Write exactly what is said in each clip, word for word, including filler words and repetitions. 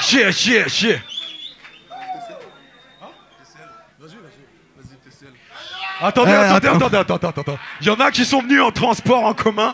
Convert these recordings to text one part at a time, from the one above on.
Chier, chier, chier. Attendez, Eh, attendez, attends. attendez, attendez, attendez, attendez. Il y en a qui sont venus en transport en commun.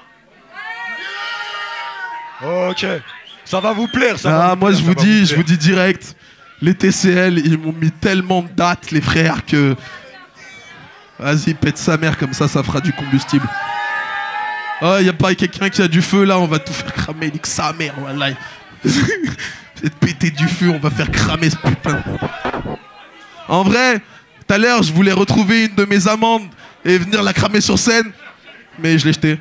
Ok. Ça va vous plaire, ça va Ah, vous moi plaire, je ça vous va dis, je plaire. vous dis direct, les T C L, ils m'ont mis tellement de dates, les frères, que... Vas-y, pète sa mère, comme ça, ça fera du combustible. Oh, y a pas quelqu'un qui a du feu, là, on va tout faire cramer, nique sa mère, voilà. C'est péter du feu, on va faire cramer ce putain. En vrai, tout à l'heure, je voulais retrouver une de mes amandes et venir la cramer sur scène, mais je l'ai jetée.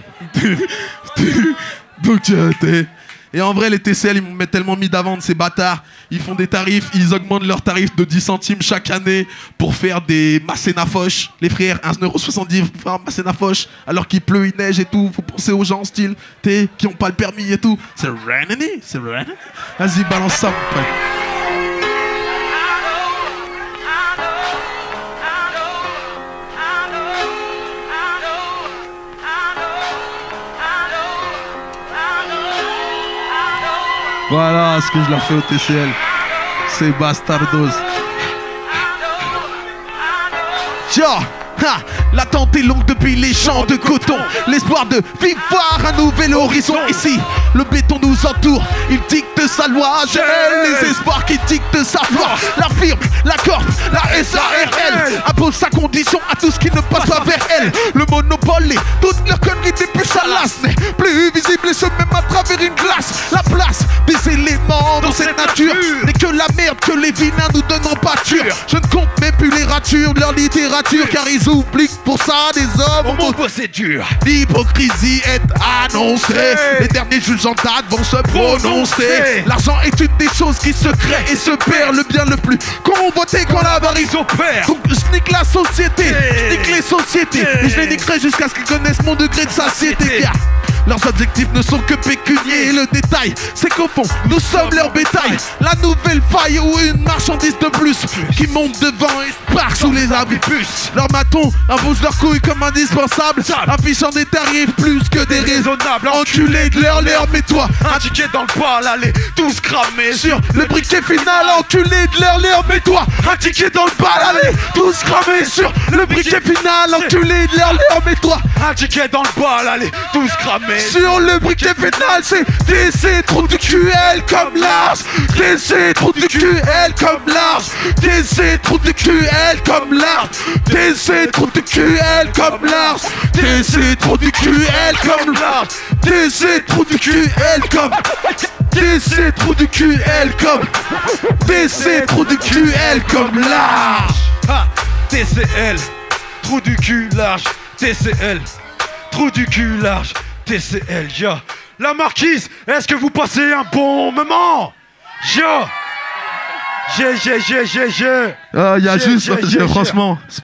Donc, euh, t'es... Et en vrai, les T C L, ils m'ont tellement mis d'avant de ces bâtards. Ils font des tarifs, ils augmentent leurs tarifs de dix centimes chaque année pour faire des massénafoches. Les frères, un euro soixante-dix pour faire un massénafoche alors qu'il pleut, il neige et tout. Faut penser aux gens, style, t'es, qui ont pas le permis et tout. C'est Renani, c'est Renani. Vas-y, balance ça, mon pote. Voilà ce que je leur fais au T C L. C'est bastardos. Tiens, ha, l'attente est longue depuis les champs de coton. L'espoir de vivre voir un nouvel horizon. Ici, le béton nous entoure. Il dicte sa loi. Gèle les espoirs qui dictent sa foi. La firme, la corp, la S A R L impose sa condition à tout ce qui ne passe pas vers elle. Le monopole et toutes leurs conneries des plus salaces n'est plus visible et se même à travers une glace. La place des éléments dans cette nature n'est que la merde que les vilains nous donnent en pâture. Je ne compte même plus les ratures de leur littérature, car ils oublient que pour ça des hommes Au monde, c'est dur. L'hypocrisie est annoncée. Les derniers juges en date vont se prononcer. L'argent est une des choses qui se crée et se perd. Le bien le plus convoité quand l'avarice opère. Donc je nique la société, je nique les sociétés, et je les niquerai jusqu'à ce qu'ils connaissent mon degré de satiété. Car leurs objectifs ne sont que pécuniers. Et le détail, c'est qu'au fond, nous sommes leur bétail. La nouvelle faille ou une marchandise de plus qui monte devant et spark sous les abribus. Leurs matons imposent leurs couilles comme indispensables, affichant des tarifs plus que déraisonnables. Enculé de leur leur, mais toi, Un ticket dans le pal, allez, tous cramés sur le briquet final. Enculé de leur leur, mais toi, un ticket dans le bal. Allez, tous cramés sur le briquet final. Enculé de leur leur, mais toi, Un ticket dans le bal, allez, tous cramés. sur le briquet final, c'est D C, trou du Q L comme large. D C, trou du Q L comme large. D C, trou du Q L comme large. D C, trou du Q L comme large. D C, trou du Q L comme large. D C, trou du Q L comme. D C, trou du Q L comme. D C, trou du Q L comme large. Ah, T C L, trou du cul large. T C L, trou du cul large. T C L, ya. La marquise, est-ce que vous passez un bon moment? Ya. J'ai, j'ai, j'ai, j'ai, j'ai. Ah, il y a J'ai, juste, j'ai, j'ai, j'ai. franchement.